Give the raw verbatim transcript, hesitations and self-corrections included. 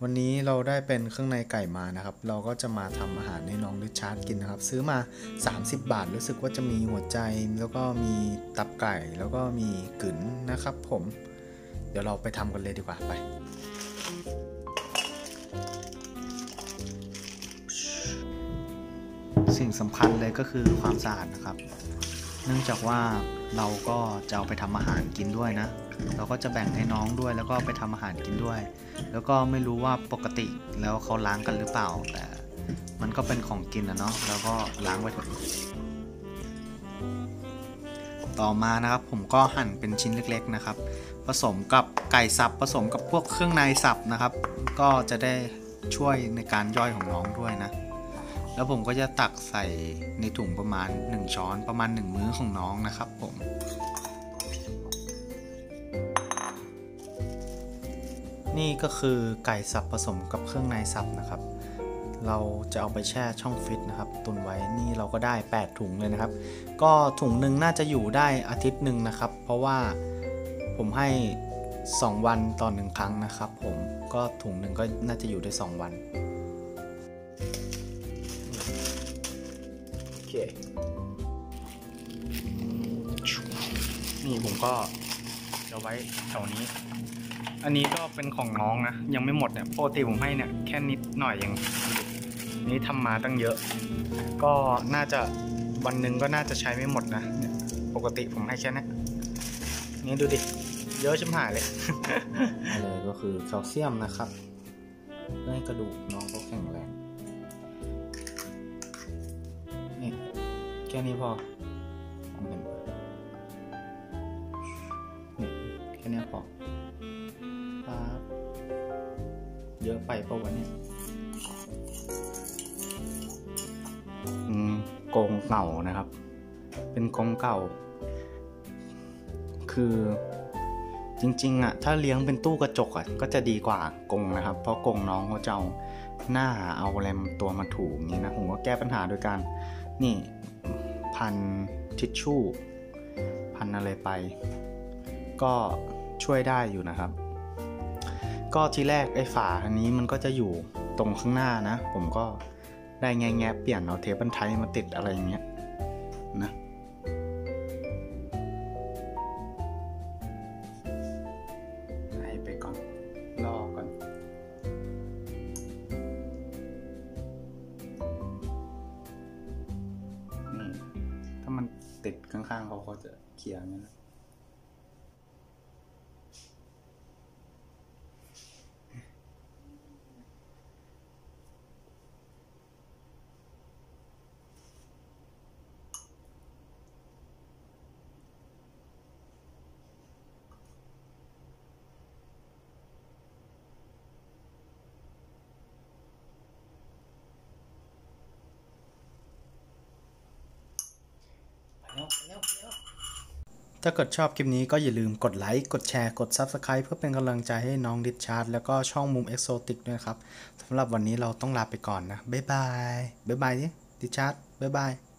วันนี้เราได้เป็นเครื่องในไก่มานะครับเราก็จะมาทำอาหารให้น้องริชาร์ดกินนะครับซื้อมาสามสิบบาทรู้สึกว่าจะมีหัวใจแล้วก็มีตับไก่แล้วก็มีกึ๋นนะครับผมเดี๋ยวเราไปทำกันเลยดีกว่าไปสิ่งสำคัญเลยก็คือความสะอาดนะครับเนื่องจากว่าเราก็จะเอาไปทำอาหารกินด้วยนะเราก็จะแบ่งให้น้องด้วยแล้วก็ไปทำอาหารกินด้วยแล้วก็ไม่รู้ว่าปกติแล้วเขาล้างกันหรือเปล่าแต่มันก็เป็นของกินนะเนาะแล้วก็ล้างไว้เถอะต่อมานะครับผมก็หั่นเป็นชิ้นเล็กๆนะครับผสมกับไก่สับผสมกับพวกเครื่องในสับนะครับก็จะได้ช่วยในการย่อยของน้องด้วยนะแล้วผมก็จะตักใส่ในถุงประมาณหนึ่งช้อนประมาณหนึ่งมื้อของน้องนะครับผมนี่ก็คือไก่สับผสมกับเครื่องในสับนะครับเราจะเอาไปแช่ช่องฟิตนะครับตุนไว้นี่เราก็ได้แปดถุงเลยนะครับก็ถุงหนึ่งน่าจะอยู่ได้อาทิตย์หนึ่งนะครับเพราะว่าผมให้สองวันต่อหนึ่งครั้งนะครับผมก็ถุงหนึ่งก็น่าจะอยู่ได้สองวันโอเคนี่ผมก็จะไว้แถวนี้อันนี้ก็เป็นของน้องนะยังไม่หมดเนี่ยปกติผมให้เนี่ยแค่นิดหน่อยเองนี้ทำมาตั้งเยอะก็น่าจะวันหนึ่งก็น่าจะใช้ไม่หมดนะปกติผมให้แค่นี้นี่ดูดิเยอะชิบหายเลยอะไรก็คือแคลเซียมนะครับเพื่อให้กระดูกน้องเขาแข็งแรงนี่แค่นี้พอผมเห็นนี่แค่นี้พอเยอะไปเพราะวันนี้อืมกรงเก่านะครับเป็นกรงเก่าคือจริงๆอ่ะถ้าเลี้ยงเป็นตู้กระจกอ่ะก็จะดีกว่ากรงนะครับเพราะกรงน้องเขาจะเอาหน้าเอาแรมตัวมาถูอย่างนี้นะผมก็แก้ปัญหาโดยการนี่พันทิชชู่พันอะไรไปก็ช่วยได้อยู่นะครับก็ทีแรกไอ้ฝาอันนี้มันก็จะอยู่ตรงข้างหน้านะผมก็ได้แงะเปลี่ยนเอาเทปบันไทมาติดอะไรอย่างเงี้ยนะให้ไปก่อนรอก่อนนี่ถ้ามันติดข้างๆเขาเขาจะเคลียร์อย่างนี้นะถ้าเกิดชอบคลิปนี้ก็อย่าลืมกดไลค์กดแชร์กด ซับสไครบ์ เพื่อเป็นกำลังใจให้น้องริชาร์ดแล้วก็ช่องมุมเอ็กโซติกด้วยครับสำหรับวันนี้เราต้องลาไปก่อนนะบ๊ายบายบ๊ายบายดิริชาร์ดบ๊ายบาย